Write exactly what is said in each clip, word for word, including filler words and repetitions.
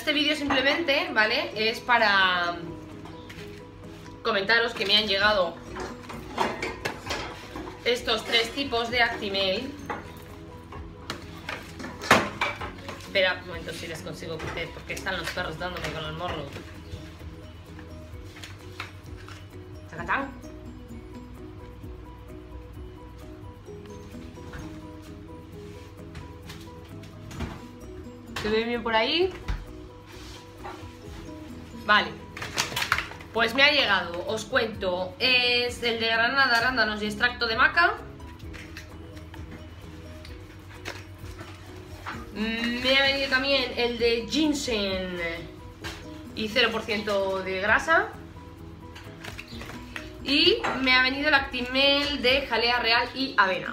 este vídeo simplemente, ¿vale? Es para comentaros que me han llegado estos tres tipos de Actimel. Espera un momento si les consigo coger, porque están los perros dándome con el morro. ¡Tacatán! ¿Se ve bien por ahí? Vale. Pues me ha llegado, os cuento. Es el de granada, arándanos y extracto de maca. Me ha venido también el de ginseng y cero por ciento de grasa. Y me ha venido el Actimel de jalea real y avena.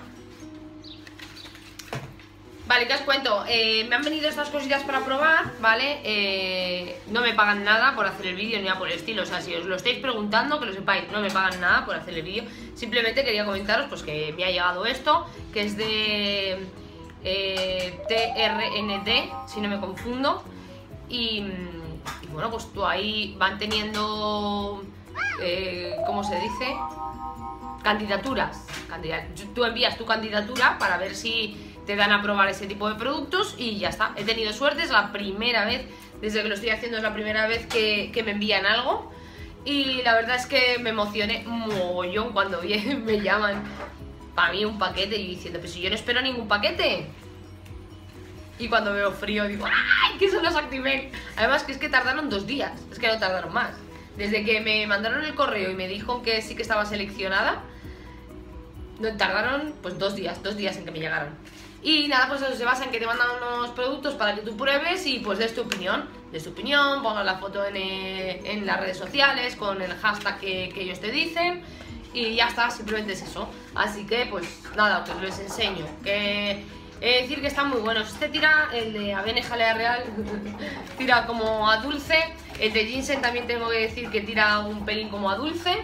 Vale, ¿qué os cuento? Eh, me han venido estas cosillas para probar, ¿vale? Eh, no me pagan nada por hacer el vídeo ni nada por el estilo. O sea, si os lo estáis preguntando, que lo sepáis, no me pagan nada por hacer el vídeo. Simplemente quería comentaros pues que me ha llegado esto, que es de eh, T R N D, si no me confundo. Y, y bueno, pues tú ahí van teniendo, eh, ¿cómo se dice? Candidaturas. Candidat- tú envías tu candidatura para ver si te dan a probar ese tipo de productos y ya está. He tenido suerte, es la primera vez, desde que lo estoy haciendo es la primera vez que, que me envían algo. Y la verdad es que me emocioné mogollón cuando me llaman para mí un paquete y diciendo, pues si yo no espero ningún paquete. Y cuando veo frío digo, ¡ay! ¿Qué son los Actimel? Además que es que tardaron dos días, es que no tardaron más. Desde que me mandaron el correo y me dijo que sí que estaba seleccionada, no tardaron pues dos días, dos días en que me llegaron. Y nada, pues eso se basa en que te mandan unos productos para que tú pruebes y pues des tu opinión. Des tu opinión, pongas la foto en, eh, en las redes sociales con el hashtag que, que ellos te dicen. Y ya está, simplemente es eso. Así que pues nada, pues les enseño. Que he de decir que están muy buenos. Este tira, el de avena y jalea real, tira como a dulce. El de ginseng también tengo que decir que tira un pelín como a dulce.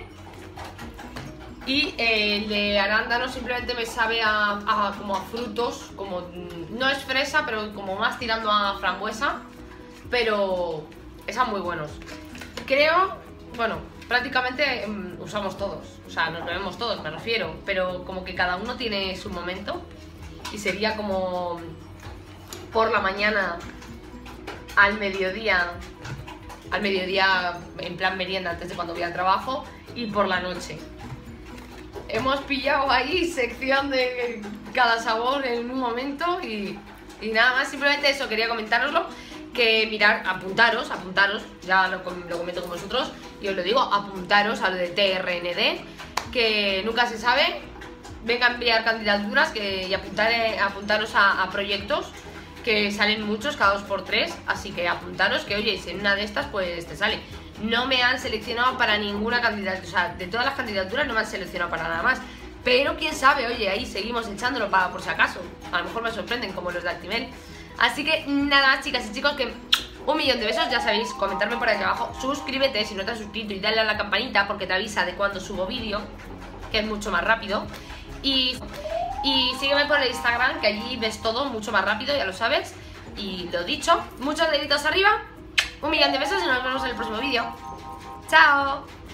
Y el de arándano simplemente me sabe a, a, como a frutos, como no es fresa, pero como más tirando a frambuesa, pero están muy buenos. Creo, bueno, prácticamente um, usamos todos, o sea, nos bebemos todos, me refiero, pero como que cada uno tiene su momento y sería como por la mañana, al mediodía, al mediodía en plan merienda antes de cuando voy al trabajo y por la noche. Hemos pillado ahí sección de cada sabor en un momento y, y nada más, simplemente eso, quería comentároslo, que mirar, apuntaros, apuntaros, ya lo, lo comento con vosotros y os lo digo, apuntaros a lo de T R N D, que nunca se sabe, venga a enviar candidaturas que, y apuntar, apuntaros a, a proyectos, que salen muchos, cada dos por tres, así que apuntaros que oye, si en una de estas pues te sale. No me han seleccionado para ninguna candidatura, o sea, de todas las candidaturas no me han seleccionado para nada más. Pero quién sabe, oye, ahí seguimos echándolo para por si acaso. A lo mejor me sorprenden como los de Actimel. Así que nada más, chicas y chicos, que un millón de besos, ya sabéis, comentarme por aquí abajo, suscríbete si no te has suscrito y dale a la campanita porque te avisa de cuando subo vídeo, que es mucho más rápido. Y, y sígueme por el Instagram, que allí ves todo mucho más rápido, ya lo sabes. Y lo dicho, muchos deditos arriba. Un millón de besos y nos vemos en el próximo vídeo. ¡Chao!